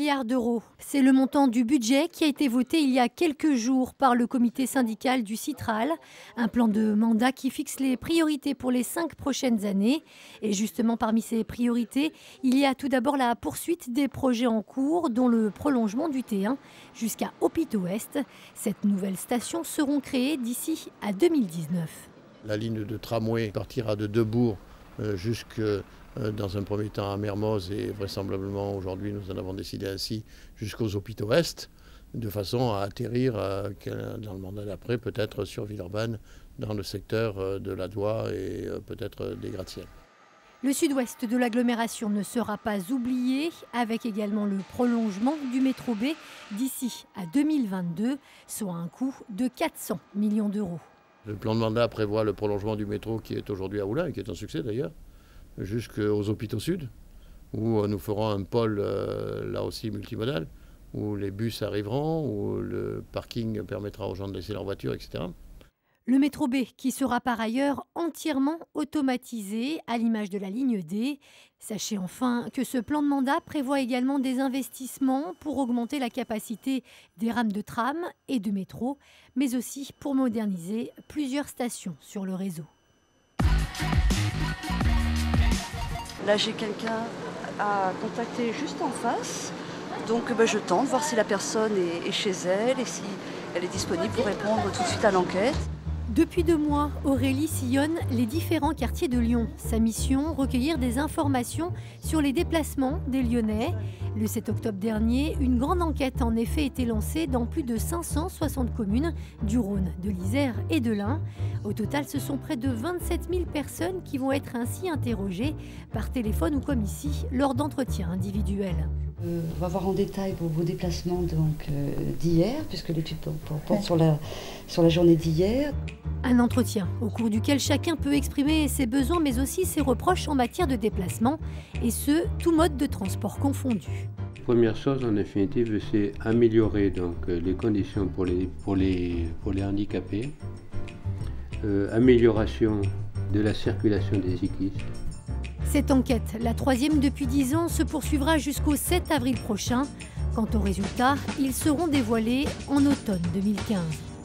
milliards d'euros. C'est le montant du budget qui a été voté il y a quelques jours par le comité syndical du Citral. Un plan de mandat qui fixe les priorités pour les 5 prochaines années. Et justement, parmi ces priorités, il y a tout d'abord la poursuite des projets en cours, dont le prolongement du T1 jusqu'à Opit-Ouest. Cette nouvelle station seront créées d'ici à 2019. La ligne de tramway partira de Debourg jusque dans un premier temps à Mermoz et vraisemblablement aujourd'hui nous en avons décidé ainsi jusqu'aux Opit-Ouest, de façon à atterrir dans le mandat d'après peut-être sur Villeurbanne dans le secteur de la Doua et peut-être des gratte-ciel. Le sud-ouest de l'agglomération ne sera pas oublié, avec également le prolongement du métro B d'ici à 2022, soit un coût de 400 millions d'euros. Le plan de mandat prévoit le prolongement du métro qui est aujourd'hui à Oulin, et qui est un succès d'ailleurs, jusqu'aux hôpitaux sud, où nous ferons un pôle là aussi multimodal, où les bus arriveront, où le parking permettra aux gens de laisser leur voiture, etc. Le métro B qui sera par ailleurs entièrement automatisé à l'image de la ligne D. Sachez enfin que ce plan de mandat prévoit également des investissements pour augmenter la capacité des rames de tram et de métro, mais aussi pour moderniser plusieurs stations sur le réseau. Là, j'ai quelqu'un à contacter juste en face. Donc je tente, voir si la personne est chez elle et si elle est disponible pour répondre tout de suite à l'enquête. Depuis 2 mois, Aurélie sillonne les différents quartiers de Lyon. Sa mission, recueillir des informations sur les déplacements des Lyonnais. Le 7 octobre dernier, une grande enquête a en effet été lancée dans plus de 560 communes du Rhône, de l'Isère et de l'Ain. Au total, ce sont près de 27 000 personnes qui vont être ainsi interrogées par téléphone ou comme ici, lors d'entretiens individuels. On va voir en détail vos déplacements d'hier, puisque l'étude porte sur la journée d'hier. Un entretien au cours duquel chacun peut exprimer ses besoins mais aussi ses reproches en matière de déplacement, et ce, tout mode de transport confondu. Première chose en définitive, c'est améliorer les conditions pour les handicapés, amélioration de la circulation des cyclistes. Cette enquête, la 3e depuis 10 ans, se poursuivra jusqu'au 7 avril prochain. Quant aux résultats, ils seront dévoilés en automne 2015.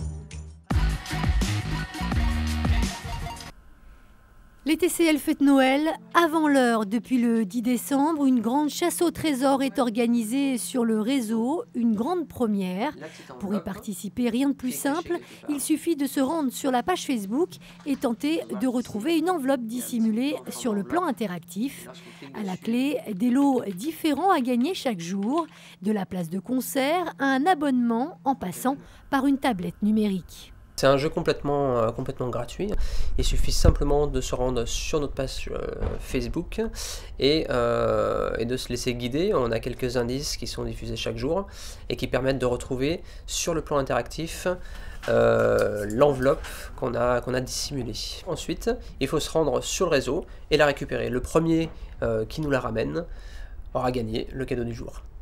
Les TCL fêtent Noël avant l'heure. Depuis le 10 décembre, une grande chasse au trésor est organisée sur le réseau, une grande première. Pour y participer, rien de plus simple, il suffit de se rendre sur la page Facebook et tenter de retrouver une enveloppe dissimulée sur le plan interactif. À la clé, des lots différents à gagner chaque jour, de la place de concert à un abonnement en passant par une tablette numérique. C'est un jeu complètement gratuit. Il suffit simplement de se rendre sur notre page Facebook et de se laisser guider. On a quelques indices qui sont diffusés chaque jour et qui permettent de retrouver sur le plan interactif l'enveloppe qu'on a dissimulée. Ensuite, il faut se rendre sur le réseau et la récupérer. Le premier qui nous la ramène aura gagné le cadeau du jour.